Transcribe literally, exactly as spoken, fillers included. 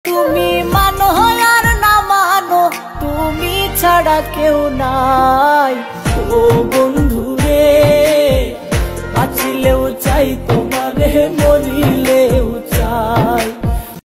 তুমি মানো আর না মানো, তুমি ছাড়া কেউ নাই। ও বন্ধু রে, বাঁচলেও চাই তোমারে মরি